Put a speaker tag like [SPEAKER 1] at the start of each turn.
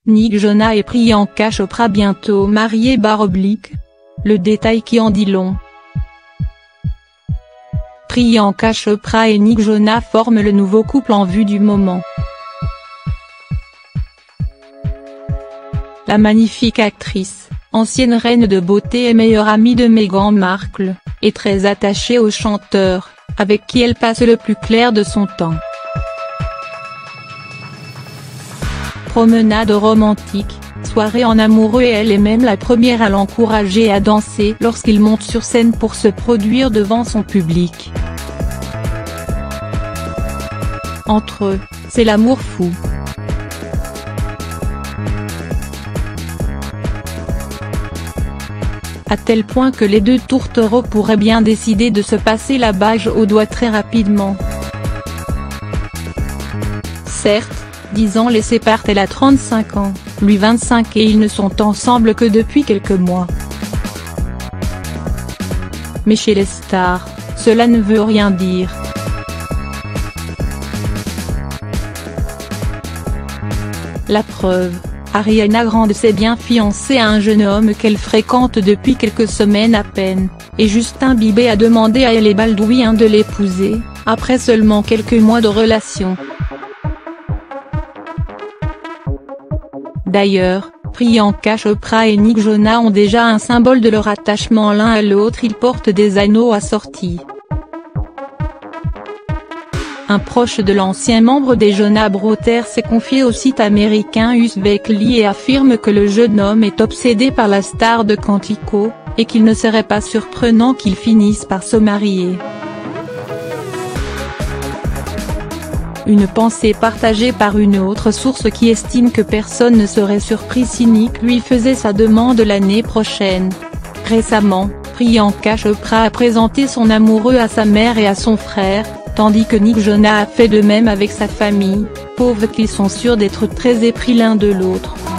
[SPEAKER 1] Nick Jonas et Priyanka Chopra bientôt mariés / Le détail qui en dit long. Priyanka Chopra et Nick Jonas forment le nouveau couple en vue du moment. La magnifique actrice, ancienne reine de beauté et meilleure amie de Meghan Markle, est très attachée au chanteur, avec qui elle passe le plus clair de son temps. Promenade romantique, soirée en amoureux et elle est même la première à l'encourager à danser lorsqu'il monte sur scène pour se produire devant son public. Entre eux, c'est l'amour fou. À tel point que les deux tourtereaux pourraient bien décider de se passer la bague au doigt très rapidement. Certes, 10 ans les séparent, elle a 35 ans, lui 25 et ils ne sont ensemble que depuis quelques mois. Mais chez les stars, cela ne veut rien dire. La preuve, Ariana Grande s'est bien fiancée à un jeune homme qu'elle fréquente depuis quelques semaines à peine, et Justin Bieber a demandé à Hailey Baldwin de l'épouser, après seulement quelques mois de relation. D'ailleurs, Priyanka Chopra et Nick Jonas ont déjà un symbole de leur attachement l'un à l'autre, ils portent des anneaux assortis. Un proche de l'ancien membre des Jonas Brothers s'est confié au site américain Us Weekly et affirme que le jeune homme est obsédé par la star de Quantico, et qu'il ne serait pas surprenant qu'ils finissent par se marier. Une pensée partagée par une autre source qui estime que personne ne serait surpris si Nick lui faisait sa demande l'année prochaine. Récemment, Priyanka Chopra a présenté son amoureux à sa mère et à son frère, tandis que Nick Jonas a fait de même avec sa famille, pauvres qu'ils sont sûrs d'être très épris l'un de l'autre.